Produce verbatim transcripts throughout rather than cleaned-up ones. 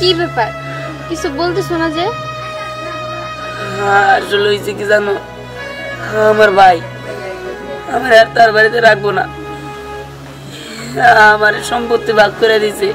কি ব্যাপার কিছু বলতে শোনা যে? আসলে হয়েছে কি জানো, আমার ভাই আমার আর তার বাড়িতে রাখবো না, আমার সম্পত্তি ভাগ করে দিছে।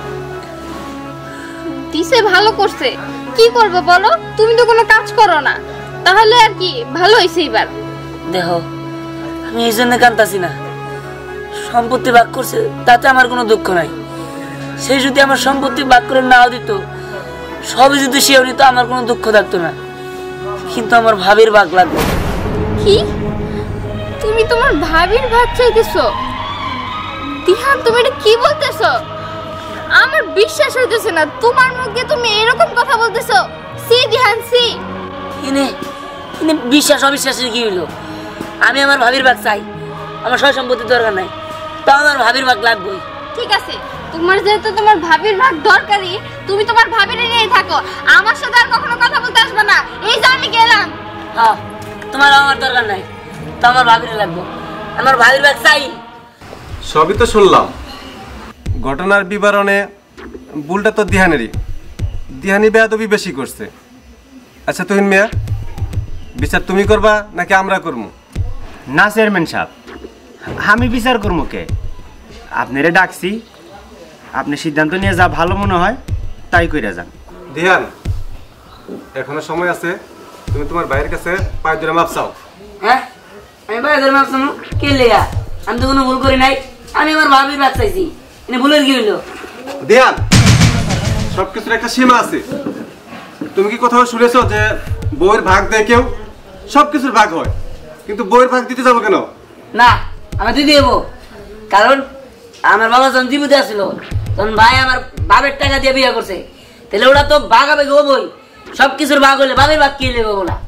দিছে ভালো করছে, কি করবে বলো? তুমি তো কোনো কাজ করো না, তাহলে আর কি ভালো হয়েছে। এবার দেখো আমি এই জন্য কাঁদতাছি না, সম্পত্তি ভাগ করছে তাতে আমার কোনো দুঃখ নাই। সে যদি আমার সম্পত্তি ভাগ করে নাও দিত, সবই যদি সেও নিত, আমার কোনো দুঃখ থাকতো না। কিন্তু আমার ভাবির ভাগ লাগবে। কি তুমি তোমার ভাবির ভাগ চাইতেছো? দিহান তুমি এটা কি বলতেছো? আমার বিশ্বাস হইতেছে না তোমার মুখে তুমি এরকম কথা বলতেছো। সি দিহান সি। ইনে ইনে বিশ্বাস অবিশ্বাসের কি হইলো? আমি আমার ভাবির ভাগ চাই, আমার সয় সম্পত্তির দরকার নাই, তো আমার ভাবির ভাগ লাগবেই। ঠিক আছে, তোমার যেহেতু তোমার ভাবির ভাগ দরকারি, তুমি তোমার ভাবির নিয়েই থাকো, আমার সাথে আর কখনো কথা বলতে আসবে না। এই যে আমি গেলাম। হ্যাঁ, তোমার আমার দরকার নাই, তো আমার ভাবির লাগবে, আমার ভাবির ভাগ চাই। সবই তো শুনলাম, ঘটনার বিবরণে ভুলটা তো দিহানেরই। দিহানি বেয়াদবি বেশি করছে। আচ্ছা তুহিন মিয়া, বিচার তুমি করবা নাকি আমরা করবো? না চেয়ারম্যান সাহেব, আমি বিচার করবো কে? আপনারে ডাকছি, আপনি সিদ্ধান্ত নিয়ে যা ভালো মনে হয় তাই কইরা যান। দিহান, এখনো সময় আছে, তুমি তোমার ভাইয়ের কাছে পায়ে ধরে মাপ চাও। হ্যাঁ, আমি ভাই ধরে মাপ চাও? কে লেগা? আমি তো কোনো ভুল করি নাই, আমি আমার ভাবির ভাগ চাইছি, এনে ভুলের কি হইলো? দিহান, সবকিছুর একটা সীমা আছে। তুমি কি কোথাও শুনেছো যে বউয়ের ভাগ দেয় কেউ? সবকিছুর ভাগ হয়, কিন্তু বউয়ের ভাগ দিতে যাবো কেন? না, আমি দিতে দেবো, কারণ আমার বাবা যখন জীবিত আসছিল তখন ভাই আমার বাবার টাকা দিয়ে বিয়ে করছে, তাহলে ওরা তো ভাগাবে গো বই, সবকিছুর ভাগ হলে বাবার ভাগ কি লেগে বলা।